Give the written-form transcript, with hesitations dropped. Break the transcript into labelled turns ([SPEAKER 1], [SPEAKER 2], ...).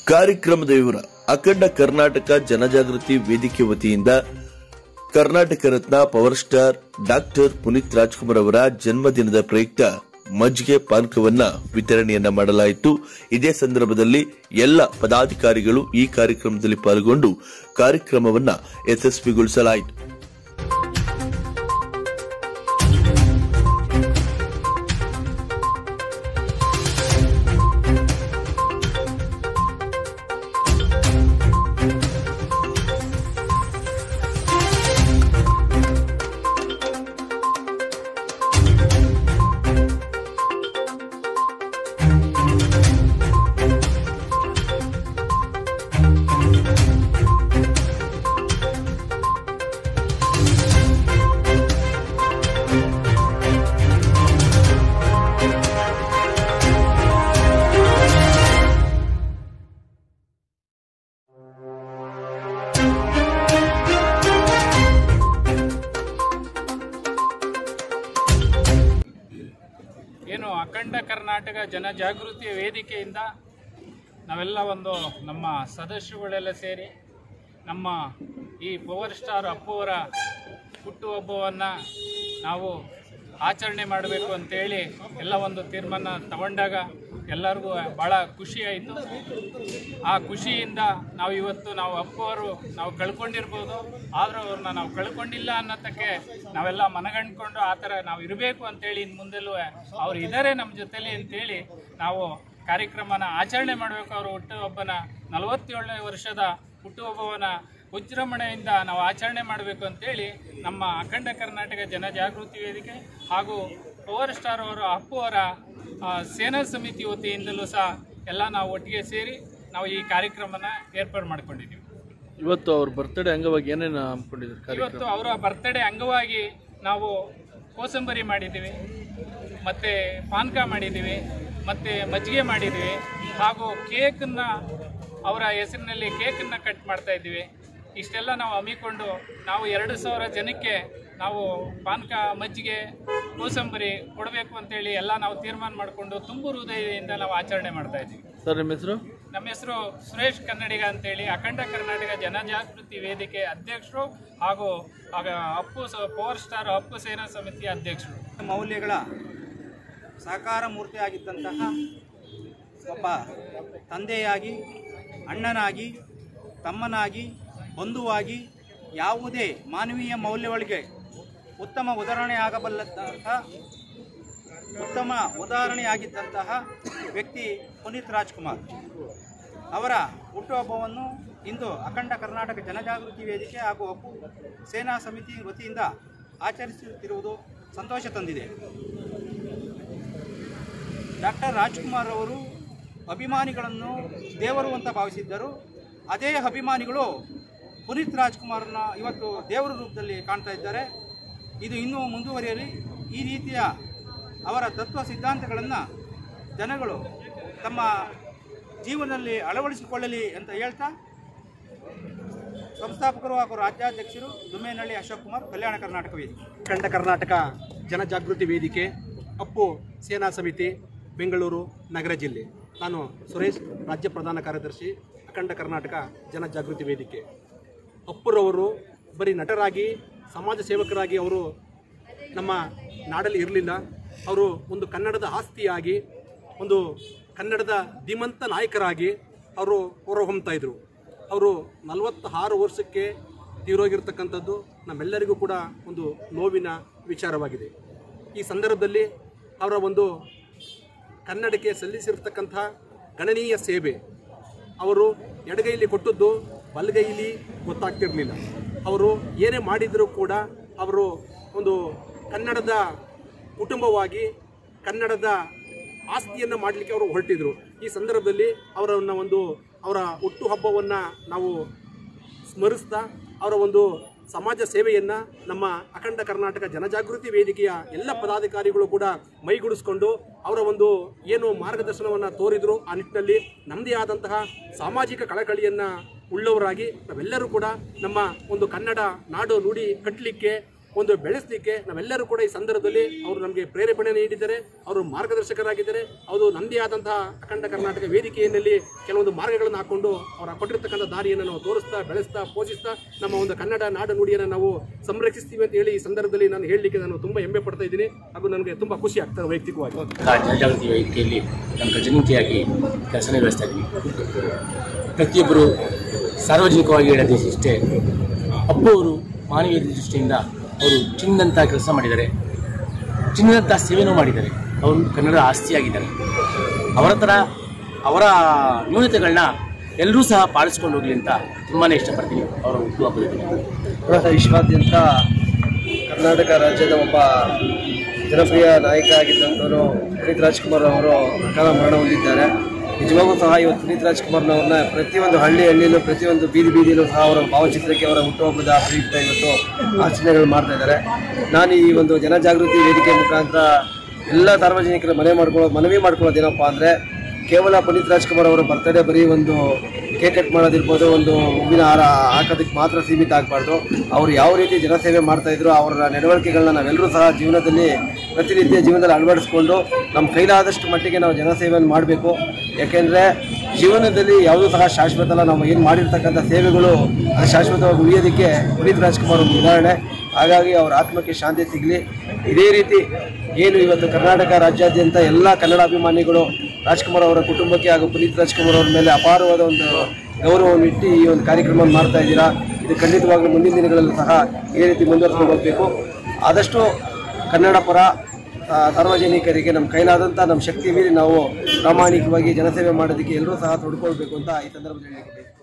[SPEAKER 1] ಕಾರ್ಯಕ್ರಮದ ವಿವರ. ಅಖಂಡ ಕರ್ನಾಟಕ ಜನಜಾಗೃತಿ ವೇದಿಕೆ ವತಿಯಿಂದ Karnataka Ratna power star doctor Puneeth Rajkumar ಅವರ ಜನ್ಮದಿನದ ಪ್ರಯುಕ್ತ ಮಜ್ಜಿಗೆ ಪಾನಕವನ್ನ ವಿತರಣೆಯನ್ನ ಮಾಡಲಾಯಿತು. ಇದೇ ಸಂದರ್ಭದಲ್ಲಿ ಎಲ್ಲ ಪದಾಧಿಕಾರಿಗಳು ಈ ಕಾರ್ಯಕ್ರಮದಲ್ಲಿ ಪಾಲ್ಗೊಂಡು ಕಾರ್ಯಕ್ರಮವನ್ನ ಯಶಸ್ವಿಗೊಳಿಸಲಾಯಿತು.
[SPEAKER 2] ಏನು ಅಖಂಡ ಕರ್ನಾಟಕ ಜನಜಾಗೃತಿ ವೇದಿಕೆಯಿಂದ ನಾವೆಲ್ಲ ನಮ್ಮ ಸದಸ್ಯರುಗಳೆಲ್ಲ ಸೇರಿ ನಮ್ಮ ಈ ಪವರ್ ಸ್ಟಾರ್ ಅಪ್ಪುವರ ಹುಟ್ಟುಹಬ್ಬವನ್ನು ನಾವು ಆಚರಣೆ ಮಾಡಬೇಕು ಅಂತೇಳಿ ಎಲ್ಲ ತೀರ್ಮಾನ ತಗೊಂಡಾಗ ಎಲ್ಲರಿಗೂ ಭಾಳ ಖುಷಿಯಾಯಿತು. ಆ ಖುಷಿಯಿಂದ ನಾವು ಅಪ್ಪುವರು ಕಳ್ಕೊಂಡಿರ್ಬೋದು, ಆದರೂ ಅವ್ರನ್ನ ನಾವು ಕಳ್ಕೊಂಡಿಲ್ಲ ಅನ್ನೋದಕ್ಕೆ ನಾವೆಲ್ಲ ಮನಗಂಡ್ಕೊಂಡು ಆ ಥರ ನಾವು ಇರಬೇಕು ಅಂತೇಳಿ ಇನ್ನು ಮುಂದೆಲ್ಲೂ ಅವ್ರು ಇದ್ದಾರೆ ನಮ್ಮ ಜೊತೆಲಿ ಅಂತೇಳಿ ನಾವು ಕಾರ್ಯಕ್ರಮನ ಆಚರಣೆ ಮಾಡಬೇಕು. ಅವರು ಹುಟ್ಟುಹಬ್ಬನ 47ನೇ ವರ್ಷದ ಹುಟ್ಟುಹಬ್ಬವನ್ನು ವಿಜೃಂಭಣೆಯಿಂದ ನಾವು ಆಚರಣೆ ಮಾಡಬೇಕು ಅಂತೇಳಿ ನಮ್ಮ ಅಖಂಡ ಕರ್ನಾಟಕ ಜನಜಾಗೃತಿ ವೇದಿಕೆ ಹಾಗೂ ಪವರ್ ಸ್ಟಾರ್ ಅಪ್ಪುವರ ಸೇನಾ ಸಮಿತಿ ವತಿಯಿಂದಲೂ ಸಹ ಎಲ್ಲ ನಾವು ಒಟ್ಟಿಗೆ ಸೇರಿ ನಾವು ಈ ಕಾರ್ಯಕ್ರಮನ ಏರ್ಪಾಡು ಮಾಡ್ಕೊಂಡಿದ್ದೀವಿ.
[SPEAKER 1] ಇವತ್ತು ಅವ್ರ ಬರ್ತ್ಡೇ ಅಂಗವಾಗಿ ಏನೇನು ಹಮ್ಮಿಕೊಂಡಿದ್ದೀವಿ?
[SPEAKER 2] ಇವತ್ತು ಅವರ ಬರ್ತ್ಡೇ ಅಂಗವಾಗಿ ನಾವು ಕೋಸಂಬರಿ ಮಾಡಿದ್ದೀವಿ, ಮತ್ತು ಪಾನಕ ಮಾಡಿದ್ದೀವಿ, ಮತ್ತು ಮಜ್ಜಿಗೆ ಮಾಡಿದ್ದೀವಿ, ಹಾಗೂ ಕೇಕನ್ನು ಅವರ ಹೆಸರಿನಲ್ಲಿ ಕೇಕನ್ನು ಕಟ್ ಮಾಡ್ತಾ ಇದ್ದೀವಿ. ಇಷ್ಟೆಲ್ಲ ನಾವು ಹಮ್ಮಿಕೊಂಡು ನಾವು 2,000 ಜನಕ್ಕೆ ನಾವು ಪಾನಕ, ಮಜ್ಜಿಗೆ, ಕೋಸಂಬರಿ ಕೊಡಬೇಕು ಅಂತೇಳಿ ಎಲ್ಲ ನಾವು ತೀರ್ಮಾನ ಮಾಡಿಕೊಂಡು ತುಂಬು ಹೃದಯದಿಂದ ನಾವು ಆಚರಣೆ ಮಾಡ್ತಾ ಇದ್ದೀವಿ.
[SPEAKER 1] ಸರ್, ನಿಮ್ಮ ಹೆಸರು?
[SPEAKER 2] ನಮ್ಮ ಹೆಸರು ಸುರೇಶ್ ಕನ್ನಡಿಗ ಅಂತೇಳಿ, ಅಖಂಡ ಕರ್ನಾಟಕ ಜನಜಾಗೃತಿ ವೇದಿಕೆ ಅಧ್ಯಕ್ಷರು ಹಾಗೂ ಪವರ್ ಸ್ಟಾರ್ ಅಪ್ಪು ಸೇನಾ ಸಮಿತಿ ಅಧ್ಯಕ್ಷರು.
[SPEAKER 3] ಮೌಲ್ಯಗಳ ಸಾಕಾರ ಮೂರ್ತಿಯಾಗಿದ್ದಂತಹ ಒಬ್ಬ ತಂದೆಯಾಗಿ, ಅಣ್ಣನಾಗಿ, ತಮ್ಮನಾಗಿ, ಬಂಧುವಾಗಿ, ಯಾವುದೇ ಮಾನವೀಯ ಮೌಲ್ಯಗಳಿಗೆ ಉತ್ತಮ ಉದಾಹರಣೆಯಾಗಿದ್ದಂತಹ ವ್ಯಕ್ತಿ ಪುನೀತ್ ರಾಜ್ಕುಮಾರ್ ಅವರ ಹುಟ್ಟುಹಬ್ಬವನ್ನು ಇಂದು ಅಖಂಡ ಕರ್ನಾಟಕ ಜನಜಾಗೃತಿ ವೇದಿಕೆ ಹಾಗೂ ಅಪ್ಪು ಸೇನಾ ಸಮಿತಿ ವತಿಯಿಂದ ಆಚರಿಸುತ್ತಿರುವುದು ಸಂತೋಷ ತಂದಿದೆ. ಡಾಕ್ಟರ್ ರಾಜ್ಕುಮಾರ್ ಅವರು ಅಭಿಮಾನಿಗಳನ್ನು ದೇವರು ಅಂತ ಭಾವಿಸಿದ್ದರು. ಅದೇ ಅಭಿಮಾನಿಗಳು ಪುನೀತ್ ರಾಜ್ಕುಮಾರ್ನ ಇವತ್ತು ದೇವರ ರೂಪದಲ್ಲಿ ಕಾಣ್ತಾ ಇದ್ದಾರೆ. ಇದು ಇನ್ನೂ ಮುಂದುವರಿಯಲಿ. ಈ ರೀತಿಯ ಅವರ ತತ್ವ ಸಿದ್ಧಾಂತಗಳನ್ನು ಜನಗಳು ತಮ್ಮ ಜೀವನದಲ್ಲಿ ಅಳವಡಿಸಿಕೊಳ್ಳಲಿ ಅಂತ ಹೇಳ್ತಾ, ಸಂಸ್ಥಾಪಕರು ಹಾಗೂ ರಾಜ್ಯಾಧ್ಯಕ್ಷರು ದುಮ್ಮೇನಹಳ್ಳಿ ಅಶೋಕ್ ಕುಮಾರ್, ಕಲ್ಯಾಣ ಕರ್ನಾಟಕ ವೇದಿಕೆ.
[SPEAKER 4] ಅಖಂಡ ಕರ್ನಾಟಕ ಜನಜಾಗೃತಿ ವೇದಿಕೆ, ಅಪ್ಪು ಸೇನಾ ಸಮಿತಿ, ಬೆಂಗಳೂರು ನಗರ ಜಿಲ್ಲೆ. ನಾನು ಸುರೇಶ್, ರಾಜ್ಯ ಪ್ರಧಾನ ಕಾರ್ಯದರ್ಶಿ, ಅಖಂಡ ಕರ್ನಾಟಕ ಜನಜಾಗೃತಿ ವೇದಿಕೆ. ಅಪ್ಪುರವರು ಬರೀ ನಟರಾಗಿ, ಸಮಾಜ ಸೇವಕರಾಗಿ ಅವರು ನಮ್ಮ ನಾಡಲ್ಲಿ ಇರಲಿಲ್ಲ. ಅವರು ಒಂದು ಕನ್ನಡದ ಆಸ್ತಿಯಾಗಿ, ಒಂದು ಕನ್ನಡದ ಧೀಮಂತ ನಾಯಕರಾಗಿ ಅವರು ಹೊರಹೊಮ್ತಾ ಇದ್ದರು. ಅವರು 46 ವರ್ಷಕ್ಕೆ ತೀರೋಗಿರ್ತಕ್ಕಂಥದ್ದು ನಮ್ಮೆಲ್ಲರಿಗೂ ಕೂಡ ಒಂದು ನೋವಿನ ವಿಚಾರವಾಗಿದೆ. ಈ ಸಂದರ್ಭದಲ್ಲಿ ಅವರ ಒಂದು ಕನ್ನಡಕ್ಕೆ ಸಲ್ಲಿಸಿರ್ತಕ್ಕಂಥ ಗಣನೀಯ ಸೇವೆ, ಅವರು ಎಡಗೈಲಿ ಕೊಟ್ಟದ್ದು ಬಲಗೈಲಿ ಗೊತ್ತಾಗ್ತಿರಲಿಲ್ಲ. ಅವರು ಏನೇ ಮಾಡಿದರೂ ಕೂಡ ಅವರು ಒಂದು ಕನ್ನಡದ ಕುಟುಂಬವಾಗಿ, ಕನ್ನಡದ ಆಸ್ತಿಯನ್ನು ಮಾಡಲಿಕ್ಕೆ ಅವರು ಹೊರಟಿದ್ರು. ಈ ಸಂದರ್ಭದಲ್ಲಿ ಅವರ ಹುಟ್ಟುಹಬ್ಬವನ್ನು ನಾವು ಸ್ಮರಿಸ್ತಾ, ಅವರ ಒಂದು ಸಮಾಜ ಸೇವೆಯನ್ನು ನಮ್ಮ ಅಖಂಡ ಕರ್ನಾಟಕ ಜನಜಾಗೃತಿ ವೇದಿಕೆಯ ಎಲ್ಲ ಪದಾಧಿಕಾರಿಗಳು ಕೂಡ ಮೈಗೂಡಿಸ್ಕೊಂಡು ಅವರ ಒಂದು ಏನು ಮಾರ್ಗದರ್ಶನವನ್ನು ತೋರಿದ್ರು, ಆ ನಿಟ್ಟಿನಲ್ಲಿ ನಮ್ಮದೇ ಆದಂತಹ ಸಾಮಾಜಿಕ ಕಳಕಳಿಯನ್ನು ಉಳ್ಳವರಾಗಿ ನಾವೆಲ್ಲರೂ ಕೂಡ ನಮ್ಮ ಒಂದು ಕನ್ನಡ ನಾಡು ನುಡಿ ಕಟ್ಟಲಿಕ್ಕೆ ಒಂದು ಬೆಳೆಸಲಿಕ್ಕೆ ನಾವೆಲ್ಲರೂ ಕೂಡ ಈ ಸಂದರ್ಭದಲ್ಲಿ ಅವರು ನಮಗೆ ಪ್ರೇರೇಪಣೆ ನೀಡಿದ್ದಾರೆ, ಅವರು ಮಾರ್ಗದರ್ಶಕರಾಗಿದ್ದಾರೆ. ಅವರು ನಮ್ಮದೇ ಆದಂತಹ ಅಖಂಡ ಕರ್ನಾಟಕ ವೇದಿಕೆಯಲ್ಲಿ ಕೆಲವೊಂದು ಮಾರ್ಗಗಳನ್ನು ಹಾಕೊಂಡು ಅವರ ಕೊಟ್ಟಿರ್ತಕ್ಕಂಥ ದಾರಿಯನ್ನು ನಾವು ತೋರಿಸ್ತಾ, ಬೆಳೆಸ್ತಾ, ಪೋಷಿಸ್ತಾ ನಮ್ಮ ಒಂದು ಕನ್ನಡ ನಾಡು ನುಡಿಯನ್ನು ನಾವು ಸಂರಕ್ಷಿಸ್ತೀವಿ ಅಂತ ಹೇಳಿ ಈ ಸಂದರ್ಭದಲ್ಲಿ ನಾನು ಹೇಳಲಿಕ್ಕೆ ನಾನು ತುಂಬ ಹೆಮ್ಮೆ ಪಡ್ತಾ ಇದ್ದೀನಿ ಹಾಗೂ ನನಗೆ ತುಂಬ ಖುಷಿ ಆಗ್ತದೆ ವೈಯಕ್ತಿಕವಾಗಿ.
[SPEAKER 5] ಜನಜಾಗೃತಿ ವೇದಿಕೆಯಲ್ಲಿ ನಮ್ಮ ಪ್ರತಿನಿಧಿಯಾಗಿ ಕೆಲಸ ನಿರ್ವಹಿಸ್ತಾ ಇದ್ದೀವಿ. ಪ್ರತಿಯೊಬ್ಬರು ಸಾರ್ವಜನಿಕವಾಗಿ ಹೇಳೋದಿಷ್ಟೇ, ಅಪ್ಪು ಅವರು ಮಾನವೀಯ ದೃಷ್ಟಿಯಿಂದ ಅವರು ಚಿನ್ನದಂಥ ಕೆಲಸ ಮಾಡಿದ್ದಾರೆ, ಚಿನ್ನದಂಥ ಸೇವೆನೂ ಮಾಡಿದ್ದಾರೆ. ಅವರು ಕನ್ನಡ ಆಸ್ತಿಯಾಗಿದ್ದಾರೆ. ಅವರ ಥರ ಅವರ ನ್ಯೂನತೆಗಳನ್ನ ಎಲ್ಲರೂ ಸಹ ಪಾಲಿಸ್ಕೊಂಡು ಹೋಗಲಿ ಅಂತ ತುಂಬಾ ಇಷ್ಟಪಡ್ತೀನಿ. ಅವರ ಹುಟ್ಟುಹಬ್ಬದ
[SPEAKER 6] ವಿಶ್ವಾದ್ಯಂತ ಕರ್ನಾಟಕ ರಾಜ್ಯದ ಒಬ್ಬ ಜನಪ್ರಿಯ ನಾಯಕ ಆಗಿದ್ದಂಥವರು ಪುನೀತ್ ರಾಜ್ಕುಮಾರ್ ಅವರು ಅಕಾಲ ಮರಣ ಹೊಂದಿದ್ದಾರೆ. ನಿಜವಾಗೂ ಸಹ ಇವತ್ತು ಪುನೀತ್ ರಾಜ್ಕುಮಾರ್ನವ್ರನ್ನ ಪ್ರತಿಯೊಂದು ಹಳ್ಳಿಯಲ್ಲೂ ಪ್ರತಿಯೊಂದು ಬೀದಿಯಲ್ಲೂ ಸಹ ಅವರ ಭಾವಚಿತ್ರಕ್ಕೆ ಅವರ ಹುಟ್ಟುಹಬ್ಬದ ಪ್ರಯುಕ್ತ ಇವತ್ತು ಆಚರಣೆಗಳು ಮಾಡ್ತಾ ಇದ್ದಾರೆ. ನಾನು ಈ ಒಂದು ಜನಜಾಗೃತಿ ವೇದಿಕೆ ಮುಖಾಂತರ ಎಲ್ಲ ಸಾರ್ವಜನಿಕರ ಮನವಿ ಮಾಡ್ಕೊಳ್ಳೋದೇನಪ್ಪ ಅಂದರೆ, ಕೇವಲ ಪುನೀತ್ ರಾಜ್ಕುಮಾರ್ ಅವರ ಬರ್ತಡೇ ಬರೀ ಒಂದು ಕೇಕ್ ಕಟ್ ಮಾಡೋದಿರ್ಬೋದು, ಒಂದು ಹೂವಿನ ಹಾರ ಹಾಕೋದಕ್ಕೆ ಮಾತ್ರ ಸೀಮಿತ ಆಗಬಾರ್ದು. ಅವರು ಯಾವ ರೀತಿ ಜನಸೇವೆ ಮಾಡ್ತಾಯಿದ್ರು ಅವರ ನಡವಳಿಕೆಗಳನ್ನ ನಾವೆಲ್ಲರೂ ಸಹ ಪ್ರತಿನಿತ್ಯ ಜೀವನದಲ್ಲಿ ಅಳವಡಿಸ್ಕೊಂಡು ನಮ್ಮ ಕೈಲಾದಷ್ಟು ಮಟ್ಟಿಗೆ ನಾವು ಜನಸೇವೆಯನ್ನು ಮಾಡಬೇಕು. ಯಾಕೆಂದರೆ ಜೀವನದಲ್ಲಿ ಯಾವುದೂ ಸಹ ಶಾಶ್ವತ ಅಲ್ಲ. ನಾವು ಏನು ಮಾಡಿರ್ತಕ್ಕಂಥ ಸೇವೆಗಳು ಅದು ಶಾಶ್ವತವಾಗಿ ಉಳಿಯೋದಕ್ಕೆ ಪುನೀತ್ ರಾಜ್ಕುಮಾರ್ ಒಂದು ಉದಾಹರಣೆ. ಹಾಗಾಗಿ ಅವರ ಆತ್ಮಕ್ಕೆ ಶಾಂತಿ ಸಿಗಲಿ. ಇದೇ ರೀತಿ ಏನು ಇವತ್ತು ಕರ್ನಾಟಕ ರಾಜ್ಯಾದ್ಯಂತ ಎಲ್ಲ ಕನ್ನಡ ಅಭಿಮಾನಿಗಳು ರಾಜ್ಕುಮಾರ್ ಅವರ ಕುಟುಂಬಕ್ಕೆ ಹಾಗೂ ಪುನೀತ್ ರಾಜ್ಕುಮಾರ್ ಅವರ ಮೇಲೆ ಅಪಾರವಾದ ಒಂದು ಗೌರವವನ್ನು ಇಟ್ಟು ಈ ಒಂದು ಕಾರ್ಯಕ್ರಮವನ್ನು ಮಾಡ್ತಾ ಇದ್ದೀರಾ. ಇದು ಖಂಡಿತವಾಗ್ಲೂ ಮುಂದಿನ ದಿನಗಳಲ್ಲೂ ಸಹ ಇದೇ ರೀತಿ ಮುಂದುವರಿಸ್ಕೊಂಡು ಹೋಗಬೇಕು. ಆದಷ್ಟು ಕನ್ನಡ ಪರ ಸಾರ್ವಜನಿಕರಿಗೆ ನಮ್ಮ ಕೈಲಾದಂಥ ನಮ್ಮ ಶಕ್ತಿ ಮೀರಿ ನಾವು ಪ್ರಾಮಾಣಿಕವಾಗಿ ಜನಸೇವೆ ಮಾಡೋದಕ್ಕೆ ಎಲ್ಲರೂ ಸಹ ತೊಡ್ಕೊಳ್ಬೇಕು ಅಂತ ಈ ಸಂದರ್ಭದಲ್ಲಿ ಹೇಳಿದ್ದೇವೆ.